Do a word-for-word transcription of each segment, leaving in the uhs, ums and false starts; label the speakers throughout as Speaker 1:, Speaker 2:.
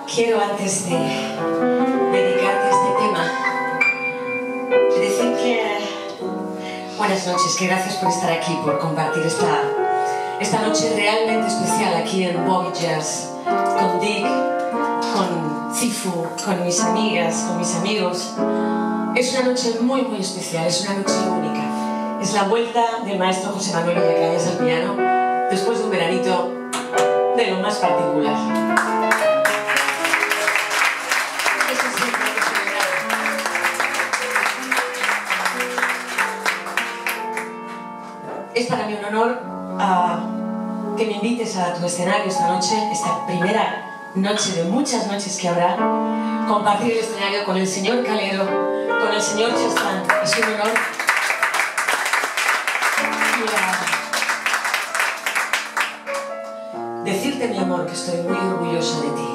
Speaker 1: Quiero, antes de dedicarte este tema, decir que buenas noches, que gracias por estar aquí, por compartir esta, esta noche realmente especial aquí en Boggy Jazz, con Dick, con Cifu, con mis amigas, con mis amigos. Es una noche muy muy especial, es una noche única. Es la vuelta del maestro José Manuel Villacañas al piano, después de un veranito de lo más particular. Es para mí un honor uh, que me invites a tu escenario esta noche, esta primera noche de muchas noches que habrá, compartir el escenario con el señor Calero, con el señor Chastán. Es un honor. Y, uh, decirte, mi amor, que estoy muy orgullosa de ti.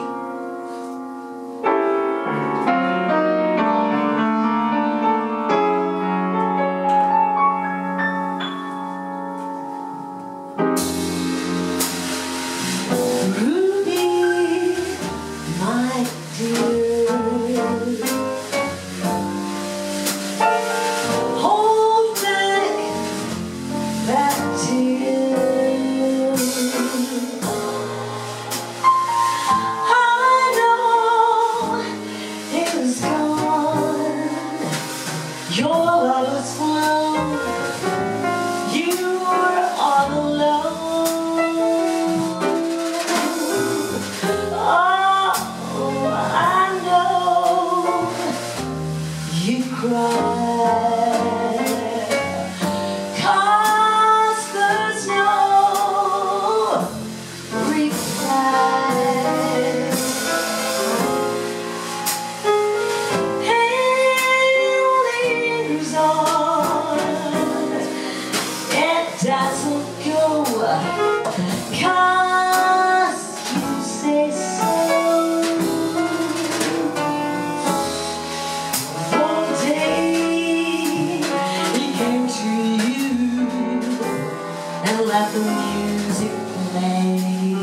Speaker 1: Let the music play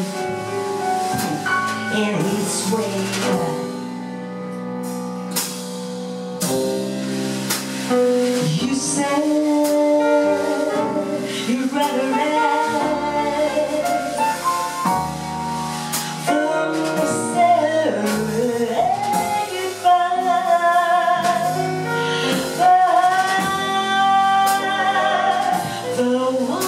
Speaker 1: in its way. You said you'd rather rest from saying goodbye, but the one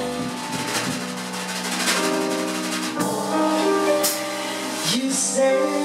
Speaker 1: say